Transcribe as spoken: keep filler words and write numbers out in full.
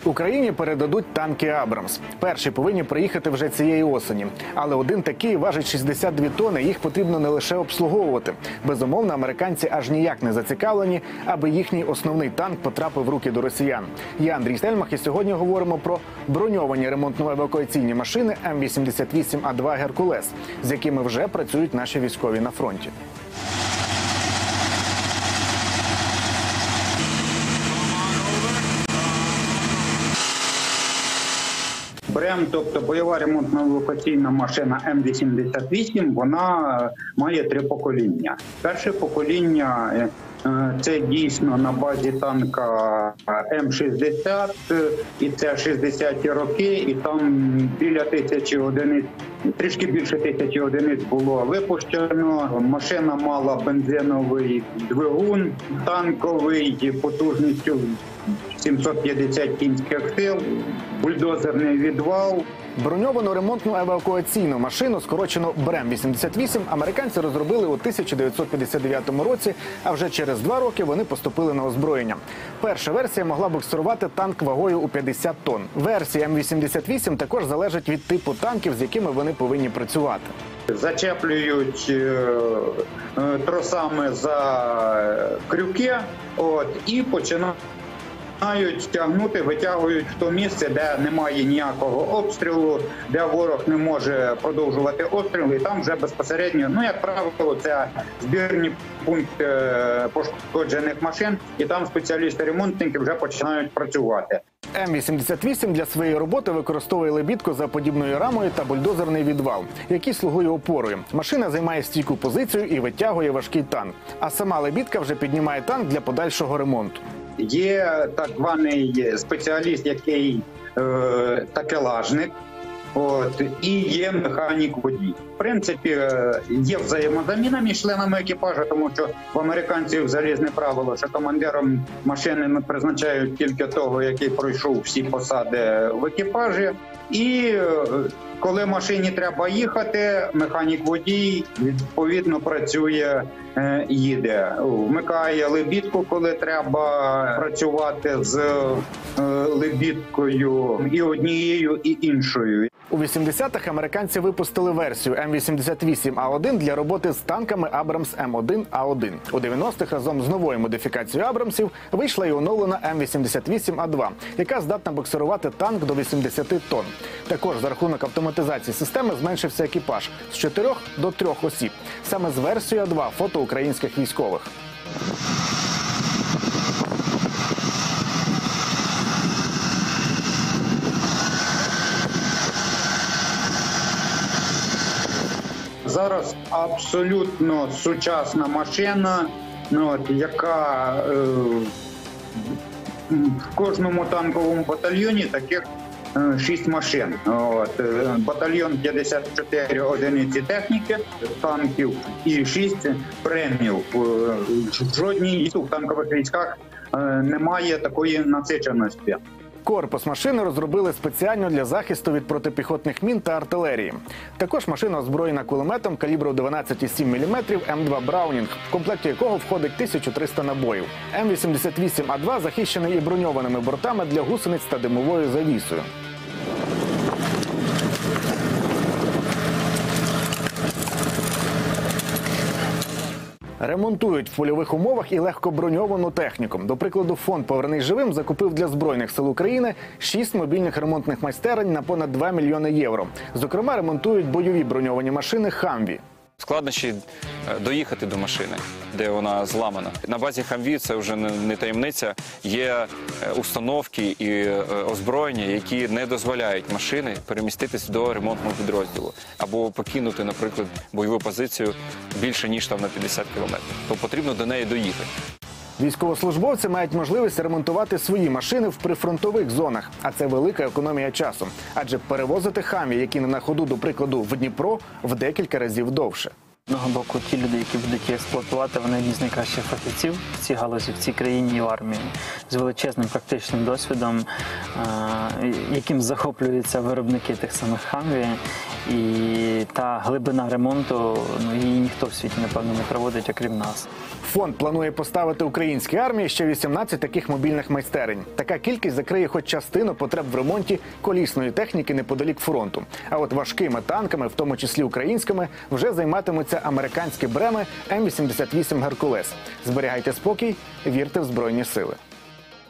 Україні передадуть танки «Абрамс». Перші повинні приїхати вже цієї осені. Але один такий важить шістдесят дві тони, їх потрібно не лише обслуговувати. Безумовно, американці аж ніяк не зацікавлені, аби їхній основний танк потрапив в руки до росіян. Я Андрій Стельмах, і сьогодні говоримо про броньовані ремонтно-евакуаційні машини М вісімдесят вісім А два «Геркулес», з якими вже працюють наші військові на фронті. БРЕМ, тобто бойова ремонтно-евакуаційна машина М вісімдесят вісім, вона має три покоління. Перше покоління – це дійсно на базі танка М шістдесят, і це шістдесяті роки, і там біля тисячі одиниць, трішки більше тисячі одиниць було випущено. Машина мала бензиновий двигун, танковий потужністю сімсот п'ятдесят кінських сил, бульдозерний відвал. Броньовану ремонтну евакуаційну машину, скорочено БРЕМ вісімдесят вісім, американці розробили у тисяча дев'ятсот п'ятдесят дев'ятому році, а вже через два роки вони поступили на озброєння. Перша версія могла боксирувати танк вагою у п'ятдесят тонн. Версія М вісімдесят вісім також залежить від типу танків, з якими вони повинні працювати. Зачеплюють е, е, тросами за крюки, от, і починають Мають тягнути, витягують в то місце, де немає ніякого обстрілу, де ворог не може продовжувати обстріли. І там вже безпосередньо, ну як правило, це збірні пункти пошкоджених машин, і там спеціалісти-ремонтники вже починають працювати. М вісімдесят вісім для своєї роботи використовує лебідку за подібною рамою та бульдозерний відвал, який слугує опорою. Машина займає стійку позицію і витягує важкий танк. А сама лебідка вже піднімає танк для подальшого ремонту. Є так званий спеціаліст, який е, такелажник, от, і є механік-водій. В принципі, є взаємозаміна між членами екіпажу, тому що в американців залізне правило, що командиром машини призначають тільки того, який пройшов всі посади в екіпажі. І коли машині треба їхати, механік-водій відповідно працює, їде. Вмикає лебідку, коли треба працювати з лебідкою і однією, і іншою. У вісімдесятих американці випустили версію М вісімдесят вісім А один для роботи з танками Абрамс М один А один. У дев'яностих разом з новою модифікацією Абрамсів вийшла і оновлена М вісімдесят вісім А два, яка здатна боксирувати танк до вісімдесят тонн. Також за рахунок автоматизації системи зменшився екіпаж з чотирьох до трьох осіб. Саме з версією А два фото українських військових. Зараз абсолютно сучасна машина, ну, от, яка е, в кожному танковому батальйоні таких е, шість машин. От, е, батальйон п'ятдесят чотири одиниці техніки, танків і шість премів. Е, в жодній в танкових військах е, немає такої насиченості. Корпус машини розробили спеціально для захисту від протипіхотних мін та артилерії. Також машина озброєна кулеметом калібру дванадцять цілих сім міліметрів М два «Браунінг», в комплекті якого входить тисяча триста набоїв. М вісімдесят вісім А два захищений і броньованими бортами для гусениць та димовою завісою. Ремонтують в польових умовах і легкоброньовану техніку. До прикладу, фонд «Повернись живим» закупив для Збройних сил України шість мобільних ремонтних майстерень на понад два мільйони євро. Зокрема, ремонтують бойові броньовані машини «Хамві». Складнощі доїхати до машини, де вона зламана. На базі «Хамві» це вже не таємниця. Є установки і озброєння, які не дозволяють машини переміститись до ремонтного підрозділу або покинути, наприклад, бойову позицію більше ніж там на п'ятдесят кілометрів. То потрібно до неї доїхати. Військовослужбовці мають можливість ремонтувати свої машини в прифронтових зонах, а це велика економія часу. Адже перевозити «Хамві», які не на ходу, до прикладу, в Дніпро, в декілька разів довше. З одного боку, ті люди, які будуть їх експлуатувати, вони одні з найкращих фахівців в цій галузі, в цій країні і в армії, з величезним практичним досвідом, яким захоплюються виробники тих самих «Хамві». І та глибина ремонту, ну, її ніхто в світі, напевно, не проводить, окрім нас. Фонд планує поставити українській армії ще вісімнадцять таких мобільних майстерень. Така кількість закриє хоч частину потреб в ремонті колісної техніки неподалік фронту. А от важкими танками, в тому числі українськими, вже займатимуться американські бреми М вісімдесят вісім «Геркулес». Зберігайте спокій, вірте в Збройні сили.